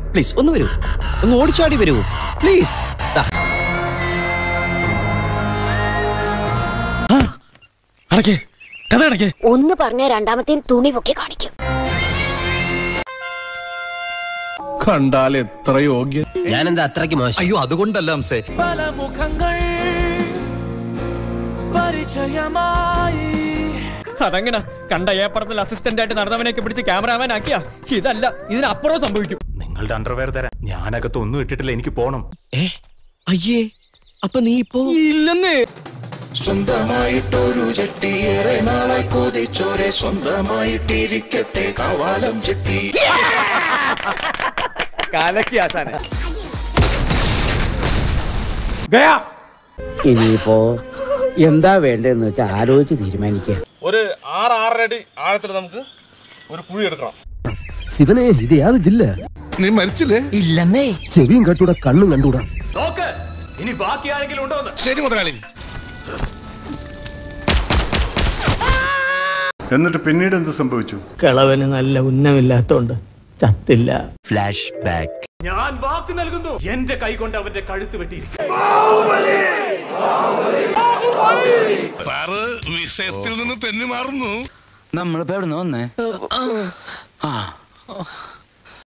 Please ഒന്ന് വരൂ, ഒന്ന് ഓടിച്ചാടി വരൂ പ്ലീസ്. ഒന്ന് പറഞ്ഞ രണ്ടാമത്തെ തുണി പൊക്കി കാണിക്കും. കണ്ടാൽ എത്ര യോഗ്യ. ഞാനെന്താ അത്രയ്ക്ക് മോശം? അയ്യോ അതുകൊണ്ടല്ല അംസേ. പല മുഖങ്ങൾ പരിചയമായി. അതങ്ങനെ കണ്ട ഏപ്പറത്തിൽ അസിസ്റ്റന്റ് ആയിട്ട് നടന്നവനെയൊക്കെ പിടിച്ച് ക്യാമറാമാൻ ആക്കിയാ ഇതല്ല, ഇതിനപ്പുറം സംഭവിക്കും. നിങ്ങളുടെ അണ്ടർവെയർ തരാം. ഞാനകത്ത് ഒന്നും ഇട്ടിട്ടില്ല, എനിക്ക് പോണം. അയ്യേ, അപ്പൊ നീ ഇപ്പോ ഇല്ലെന്നേ. സ്വന്തമായിട്ടൊരു ചട്ടിയേറെ നാളെ കൊതിച്ചോരെ, സ്വന്തമായിട്ടിരിക്കട്ടെ കവാലം ചട്ടി. ഇനിയിപ്പോ എന്താ വേണ്ടെന്ന് വെച്ചാൽ ആലോചിച്ച് തീരുമാനിക്കുക. ഒരു 6-6 അടി ആഴത്തിൽ നമുക്ക് ഒരു കുഴി എടുക്കണം. ശിവനെ, ഇത് യാത് ജില്ല. നീ മരിച്ചില്ലേ? ഇല്ലെന്നേ. ചെവിയും കണ്ടൂടാ, കണ്ണും കണ്ടൂടാ. നോക്ക്, ഇനി ബാക്കി ആരെങ്കിലും ഉണ്ടോ? ശരി മുതലാളി. എന്നിട്ട് പിന്നീട് എന്ത് സംഭവിച്ചു? കിളവന് നല്ല ഉന്നമില്ലാത്തോണ്ട് ചത്തില്ല. Flash back. ഞാൻ വാക്ക് നൽകുന്നു, എന്റെ കൈ കൊണ്ട് അവന്റെ കഴുത്ത് വെട്ടിയിരിക്കും. സാറ് വിഷയത്തിൽ നിന്ന് തെന്നി മാറുന്നു. നമ്മളിപ്പോ എവിടെ നിന്ന് വന്നേ?